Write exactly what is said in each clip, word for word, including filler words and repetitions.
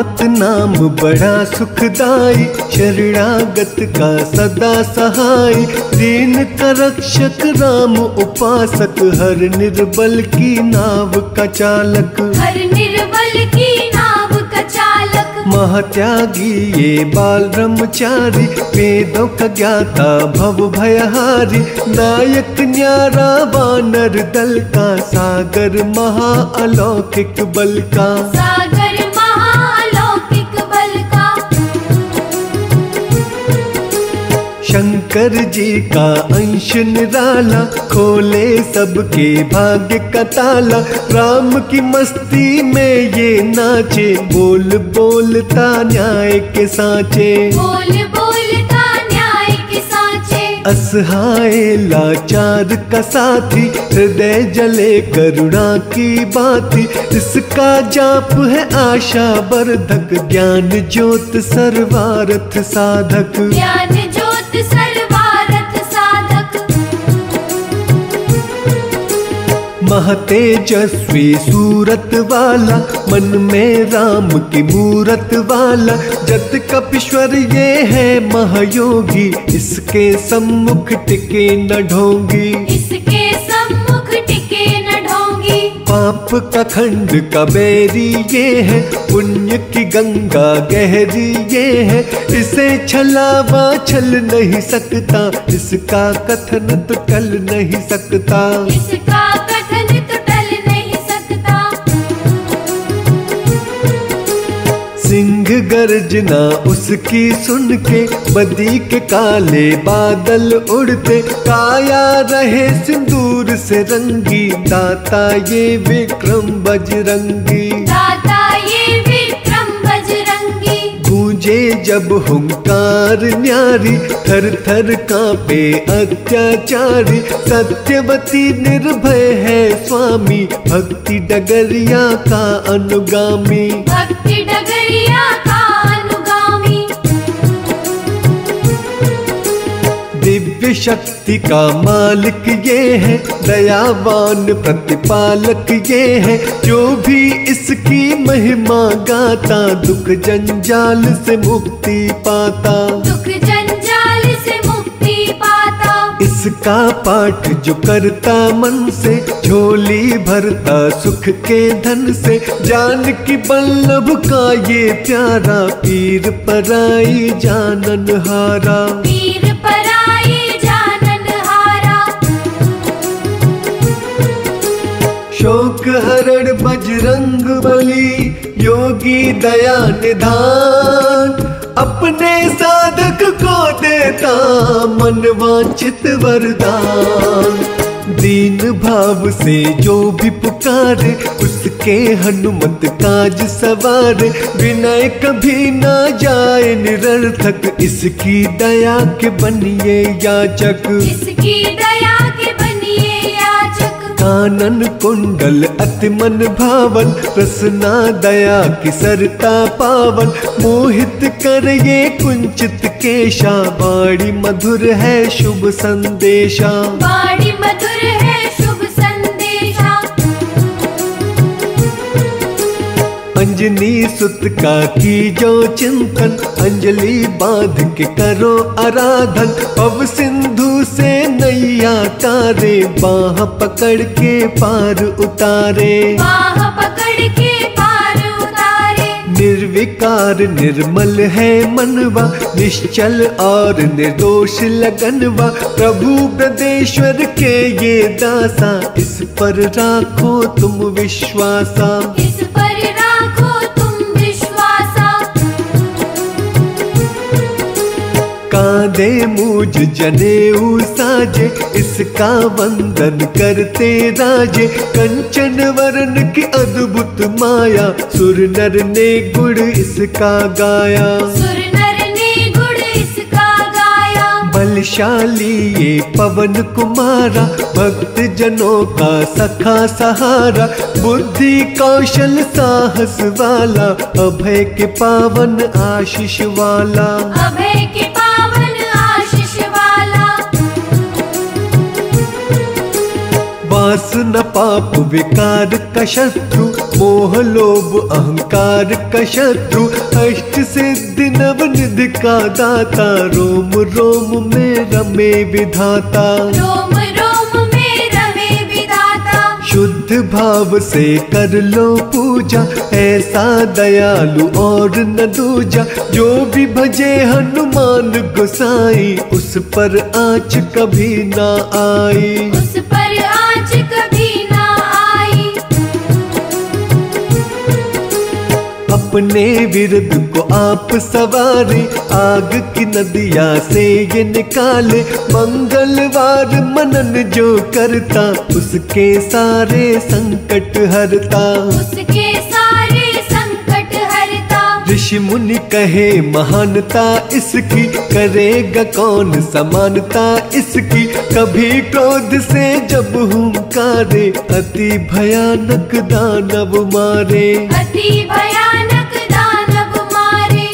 मात नाम बड़ा सुखदाई, शरणागत का सदा सहाय। दीन का रक्षक राम उपासक, हर निर्बल की नाव का चालक। हर निर्बल की नाव का चालक। महात्यागी ये बाल ब्रह्मचारी, वेदों का ज्ञाता भव भयहारी। नायक न्यारा वानर दल का, सागर महा अलौकिक बल का। सागर महाअलौकिक बल का। शंकर जी का अंश निराला, खोले सबके भाग्य का ताला। राम की मस्ती में ये नाचे, बोल बोलता न्याय के साँचे। बोल बोलता न्याय के साँचे। असहाय लाचार का साथी, हृदय जले करुणा की बाती। इसका जाप है आशा वर्धक, ज्ञान ज्योत सर्वार्थ साधक। ज्ञान ज्योत सर्वार्थ साधक। महतेजस्वी सूरत वाला, मन में राम की मूरत वाला। जत कपीश्वर ये है महायोगी, इसके सम्मुख टिके न ढोंगी। इसके सम्मुख टिके न ढोंगी। पाप का खंड का बैरी ये है, पुण्य की गंगा गहरी ये है। इसे छलावा छल नहीं सकता, इसका कथन तो टल नहीं सकता। इसका कथन तो टल नहीं सकता। सिंह गर्जना उसकी सुन के, बदी के काले बादल उड़ते। काया रहे सिंदूर से रंगी, दाता ये विक्रम बजरंगी। दाता ये विक्रम बजरंगी। गूंजे जब हुंकार न्यारी, थर थर कांपे अत्याचारी। सत्यवती निर्भय है स्वामी, भक्ति डगरिया का अनुगामी। भक्ति डगरिया का अनुगामी। दिव्य शक्ति का मालिक ये है, दयावान प्रतिपालक ये है। जो भी इसकी महिमा गाता, दुख जंजाल से मुक्ति पाता। दुख जंजाल से मुक्ति पाता। इसका पाठ जो करता मन से, झोली भरता सुख के धन से। जानकी बल्लभ का ये प्यारा, पीर पराई जानन हारा। पीर पराई जानन हारा। शोक हरण बजरंग बली, योगी दया निधान। अपने साधक को देता मन वांछित वरदान। दीन भाव से जो भी पुकारे, उसके हनुमत काज सवारे। विनय कभी ना जाए निरर्थक, इसकी दया के बनिए याचक। इसकी दया के बनिए याचक। कानन कुंडल अति मन भावन, रसना दया की सरता पावन। मोहित कर ये कुंचित केशा, बाड़ी मधुर है शुभ संदेशा। बाड़ी मधुर है शुभ संदेशा। अंजनी सुत का की जो चिंतन, अंजलि बांध के करो आराधन। पव सिंधु से नैया तारे, बाह पकड़ के पार उतारे। बाह पकड़ के पार उतारे। निर्विकार निर्मल है मनवा, निश्चल और निर्दोष लगनवा। प्रभु ब्रजेश्वर के ये दासा, इस पर राखो तुम विश्वासा। इस पर राखो तुम विश्वासा। कांधे मूज जनेऊ साजे, इसका वंदन करते राजे। कंचन वरण की अद्भुत माया, सुर नर ने गुण इसका गाया। सुर नर ने गुण इसका गाया। बलशाली ये पवन कुमारा, भक्त जनों का सखा सहारा। बुद्धि कौशल साहस वाला, अभय के पावन आशीष वाला। अभय के पावन आशीष वाला। पास न पाप विकार का शत्रु, मोह लोभ अहंकार का शत्रु, अष्ट सिद्धि नव निधि का दाता, रोम रोम में रमे विधाता। रोम रोम में रमे विधाता, शुद्ध भाव से कर लो पूजा, ऐसा दयालु और न दूजा। जो भी भजे हनुमान गोसाई, उस पर आँच कभी ना आई। उस पर आँच कभी ना आई। अपने विरुद्ध को आप सवारे, आग की नदिया से ये निकाले। मंगलवार मनन जो करता, उसके सारे संकट हरता। उसके सारे संकट हरता। ऋषि मुनि कहे महानता इसकी, करेगा कौन समानता इसकी। कभी क्रोध से जब हुंकारे, अति भयानक दानव मारे। अति भयानक दानव मारे।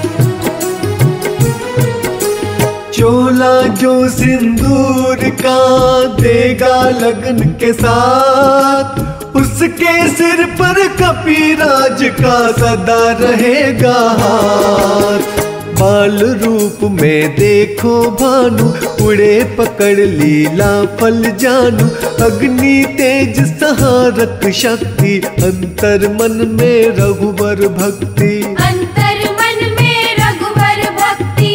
चोला जो सिंदूर का देगा लगन के साथ, उसके सिर पर कपिराज का सदा रहेगा हाथ। बाल रूप में देखो भानु, उड़े पकड़ लीला फल जानू। अग्नि तेज सहारक शक्ति, अंतर मन में रघुवर भक्ति। अंतर मन में रघुवर भक्ति।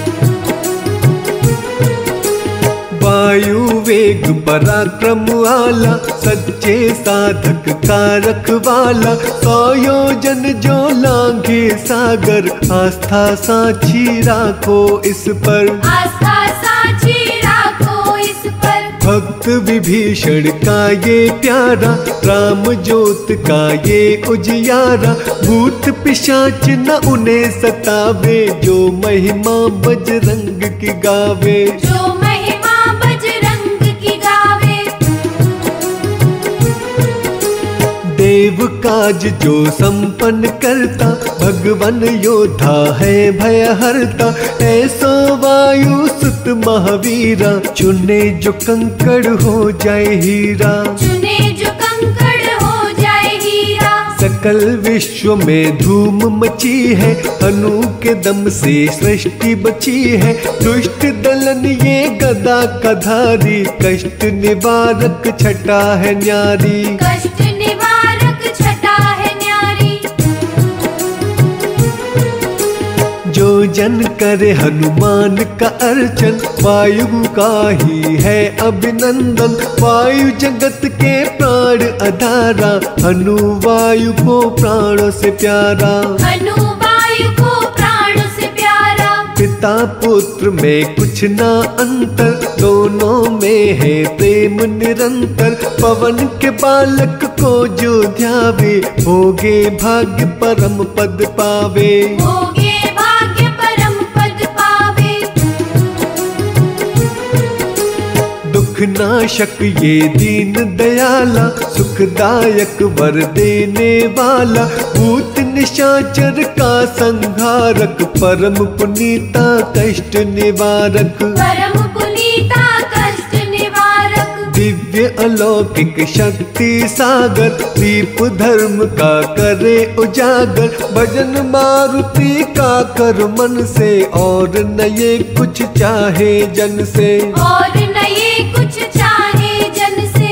वायु वेग पराक्रम वाला, सच्चे साधक का रखवाला। सौ योजन जो लांघे सागर, आस्था साक्षी राखो इस पर। आस्था साक्षी राखो इस पर। भक्त विभीषण का ये प्यारा, राम ज्योत का ये उजियारा। भूत पिशाच न उन्हें सतावे, जो महिमा बजरंग की गावे। जो महिमा बजरंग की गावे। देव काज जो संपन्न करता, भगवन योद्धा है भयहरता। ऐसो वायु सुत महावीरा, चुने जो कंकड़ हो जाए हीरा। चुने जो कंकड़ हो जाए हीरा। सकल विश्व में धूम मची है, हनु के दम से सृष्टि बची है। दुष्ट दलन ये गदा का धारी, कष्ट निवारक छटा है न्यारी। कष्ट निवारक छटा है न्यारी। जो जन करे हनुमान का अर्चन, वायु का ही है अभिनंदन। वायु जगत के प्राण आधारा, हनु वायु को प्राणों से प्यारा। हनु वायु को प्राण से प्यारा। पिता पुत्र में कुछ ना अंतर, दोनों में है प्रेम निरंतर। पवन के बालक को जो ध्यावे, होगे भाग्य परम पद पावे। होगे भाग्य परम पद पावे। दुख नाशक ये दीन दयाला, सुखदायक वर देने वाला। भूत निशाचर का संहारक, परम पुनीता कष्ट निवारक। परम पुनीता कष्ट निवारक। दिव्य अलौकिक शक्ति सागर, दीप धर्म का करे उजागर। भजन मारुति का कर मन से, और न ये कुछ चाहे जन से। और न ये कुछ चाहे जन से।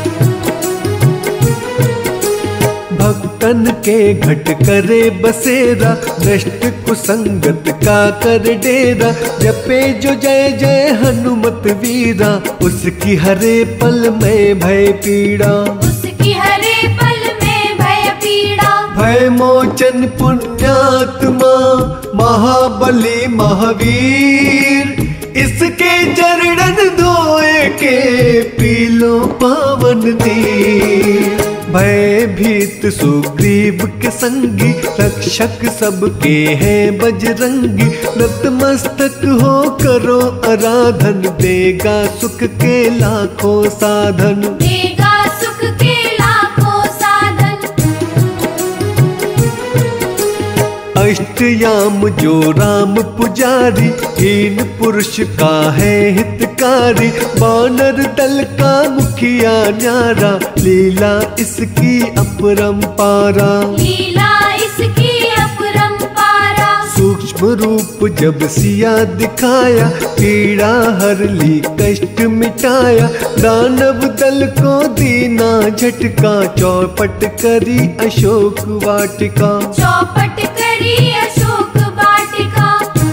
भक्तन के घट करे बसेरा, नष्ट कुसंगत का कर डेरा। जपे जो जय जय हनुमत वीरा, उसकी हरे पल में भय पीड़ा। उसकी हरे पल में भय पीड़ा। भय मोचन पुण्यात्मा, महाबली महावीर। इसके चरणन धोए के, पीलो पावन तीर। भयभीत सुग्रीव के संगी, रक्षक सबके हैं बजरंगी। नतमस्तक हो करो आराधन, देगा सुख के लाखों साधन। देगा सुख के लाखों साधन। अष्टयाम जो राम पुजारी, हीन पुरुष का है हितकारी। वानर दल का मुखिया न्यारा, लीला इसकी अपरंपारा। लीला इसकी अपरंपारा। सूक्ष्म रूप जब सिया दिखाया, पीड़ा हर ली कष्ट मिटाया। दानव दल को दीना झटका, चौपट करी अशोक वाटिका। चौपट करी अशोक वाटिका।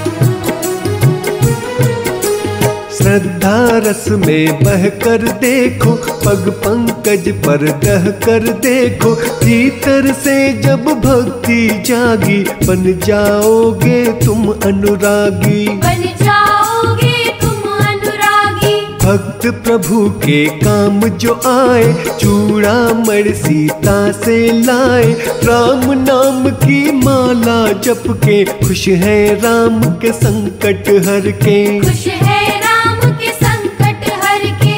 श्रद्धा रस में बह कर देखो, पग पंकज पर दह कर देखो। भीतर से जब भक्ति जागी, बन जाओगे तुम अनुरागी। बन जाओगे तुम अनुरागी। भक्त प्रभु के काम जो आए, चूड़ा मण सीता से लाए। राम नाम की माला जप के, खुश है राम के संकट हर के। खुश है राम के संकट हर के।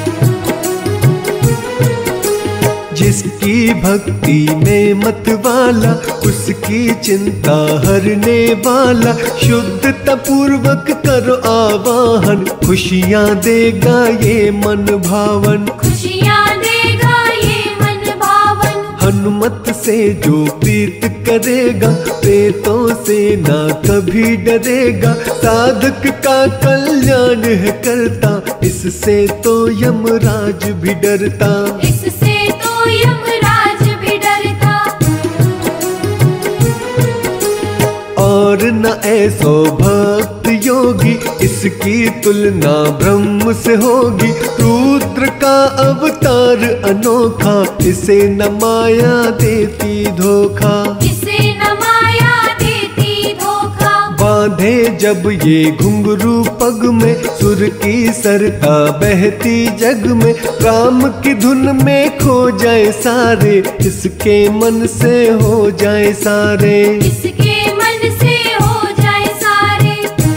जिसकी भक्ति में मत वाला, उसकी चिंता हरने वाला। शुद्धता पूर्वक करो आवाहन, खुशियाँ देगा ये मन भावन। खुशियाँ देगा ये मन भावन। हनुमत से जो प्रीत करेगा, प्रेतों से ना कभी डरेगा। साधक का कल्याण है करता, इससे तो यमराज भी डरता। इससे तो यमराज भी डरता। और न ऐसो भक्त योगी, इसकी तुलना ब्रह्म से होगी। रुद्र का अवतार अनोखा, इसे न माया देती धोखा। इसे न माया देती धोखा। बांधे जब ये घुंघरू पग में, सुर की सरता बहती जग में। राम की धुन में खो जाए सारे, इसके मन से हो जाए सारे। इसके मन से हो जाए सारे।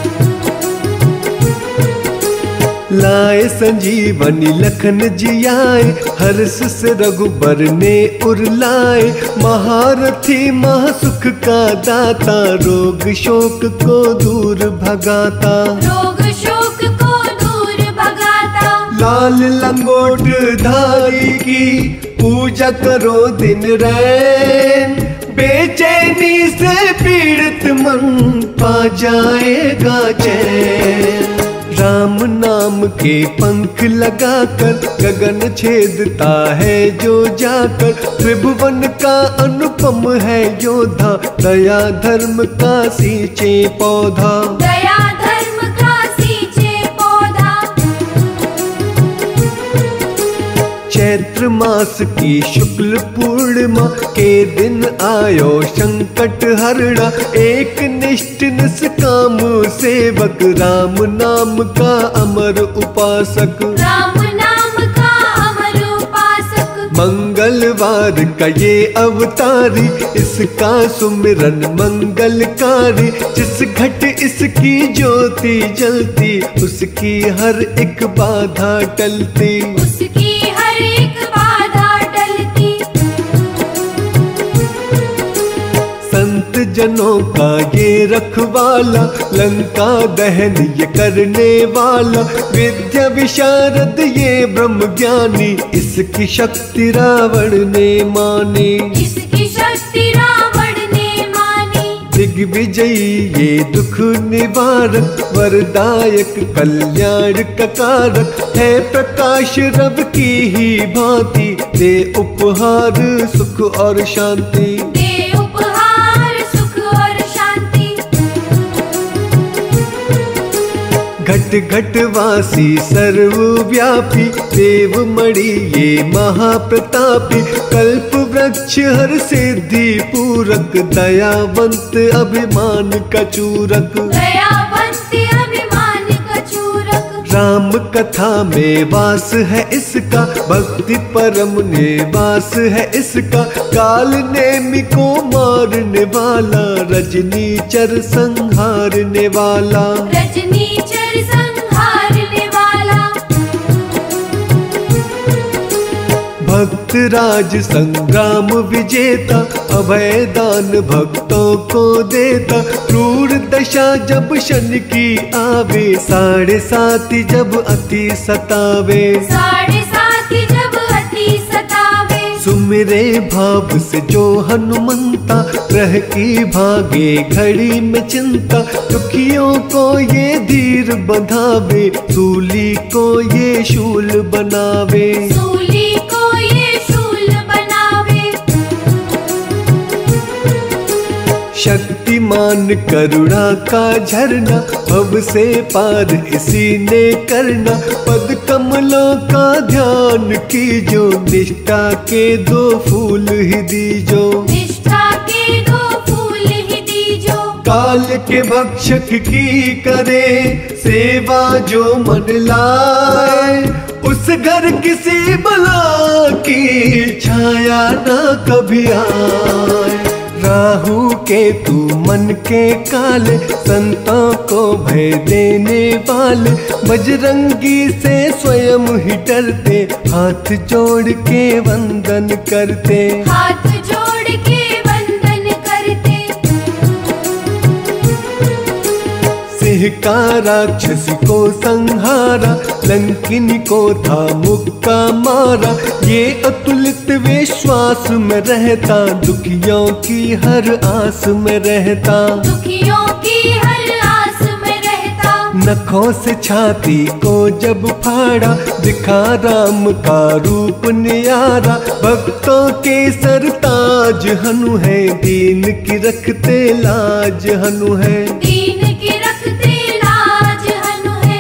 लाए संजीवनी लखन जियाए, हर्ष से रघुबर ने उरलाए। महारथी महासुख का दाता, रोग शोक को दूर भगाता। रोग शोक को दूर भगाता। लाल लंगोट धारी की, पूजा करो दिन रैन। बेचैनी से पीड़ित मन, पा जाएगा चैन। राम नाम के पंख लगाकर, गगन छेदता है जो जाकर। त्रिभुवन का अनुपम है योद्धा, दया धर्म का सींचे पौधा। दया धर्म का सींचे पौधा। चैत्र मास की शुक्ल पूर्णिमा के दिन आयो संकट हरणा। एक निष्ठ निष्काम सेवक, राम नाम का अमर उपासक। राम नाम का अमर उपासक। मंगलवार का ये अवतारी, इसका सुमिरन मंगलकारी। जिस घट इसकी ज्योति जलती, उसकी हर एक बाधा टलती। उसकी हर एक बाधा टलती। संत जनों का ये रखवाला, लंका दहन ये करने वाला। विद्या विशारद ये ब्रह्म ज्ञानी, इसकी शक्ति रावण ने मानी। इसकी शक्ति रावण ने मानी। दिग्विजयी ये दुख निवारक, वरदायक कल्याण का कारक। है प्रकाश रव की ही भांति, दे उपहार सुख और शांति। दे उपहार सुख और शांति। घट घट वासी सर्वव्यापी, देव मणि ये महाप्रतापी। कल्प वृक्ष हर सिद्धि पूरक, दयावंत अभिमान का चूरक। दयावंत अभिमान का चूरक। राम कथा में वास है इसका, भक्ति परम निवास है इसका। काल नेमि को मारने वाला, रजनीचर संहारने वाला। रजनीचर संहारने वाला। भक्त राज संग्राम विजेता, अभय दान भक्तों को देता। क्रूर दशा जब शनि की आवे, साढ़े सात जब अति सतावे, साढ़े सात जब अति सतावे। सुमिरे भाव से जो हनुमंता, रह की भागे घड़ी में चिंता। दुखियों को ये धीर बंधावे, सूली को ये शूल बनावे, सूली को ये शूल बनावे। शक्तिमान करुणा का झरना, भव से पार इसी ने करना। पद कमलों का ध्यान कीजो, निष्ठा के दो फूल ही दीजो, निष्ठा के दो फूल ही दीजो। काल के भक्षक की करे सेवा जो मन लाए, उस घर किसी बला की छाया न कभी आए। राहु के तू मन के काले, संतों को भय देने वाले। बजरंगी से स्वयं ही डरते, हाथ जोड़ के वंदन करते, हाथ जोड़ के वंदन करते। सिंह का राक्षस को संहारा, लंकिनी को था मुक्का मारा। ये अतुलित विश्वास में रहता, दुखियों की हर आस में रहता, दुखियों की हर आस में रहता। नखों से छाती को जब फाड़ा, दिखा राम का रूप न्यारा। भक्तों के सरताज हनु है, दीन की रखते लाज हनु है, दीन की रखते लाज हनु है।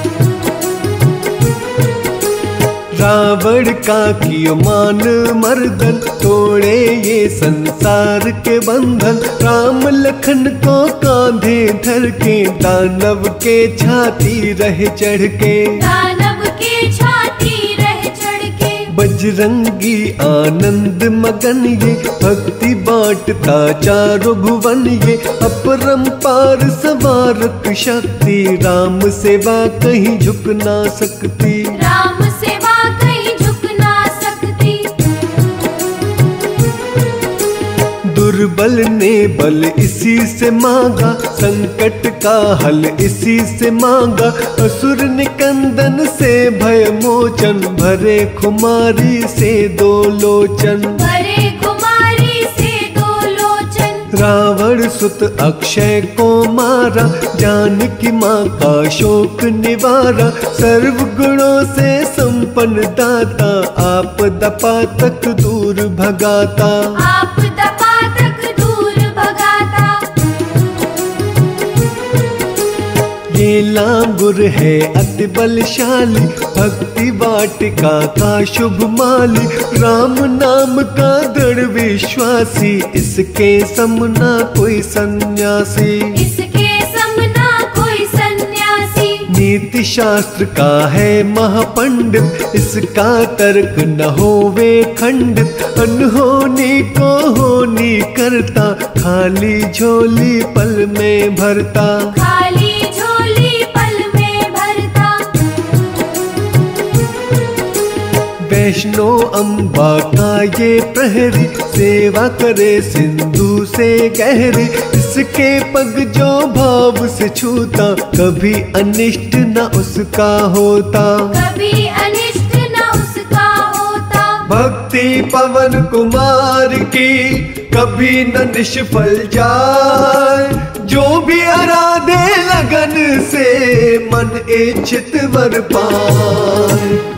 रावण का कियो मान मर्दन, तोड़े ये संसार के बंधन। राम लखन को कांधे धर के, दानव के छाती रहे चढ़ के, दानव के छाती रहे चढ़ के। बजरंगी आनंद मगन ये, भक्ति बांटता चारों भुवन ये। अपरंपार सवारक शक्ति, राम सेवा कहीं झुक ना सकती, राम सेवा कहीं झुक ना सकती। दुर्बल ने बल इसी से मांगा, संकट का हल इसी से मांगा। असुर निकंदन से भय मोचन, भरे खुमारी से दो लोचन, भरे कुमारी से दो लोचन। रावण सुत अक्षय को मारा, जानकी माँ का शोक निवारा। सर्व गुणों से संपन्न दाता, आपदा पातक दूर भगाता, आपदा पातक दूर भगाता। ये लांगुर है अति बलशाली, भक्ति वाटिका का शुभ माली। राम नाम का दृढ़ विश्वासी, इसके समना कोई सन्यासी, इसके समना कोई सन्यासी। नीति शास्त्र का है महापंडित, इसका तर्क न होवे खंडित। अनहोनी को होनी करता, खाली झोली पल में भरता, खाली झोली पल में भरता। वैष्णो अम्बा का ये प्रहरी, सेवा करे सिंधु से गहरी। इसके पग जो भाव से छूता, कभी अनिष्ट न उसका होता, कभी अनिष्ट न उसका होता। भक्ति पवन कुमार की कभी न निष्फल जाए। जो भी आराधे लगन से, मन इच्छित वर पाए।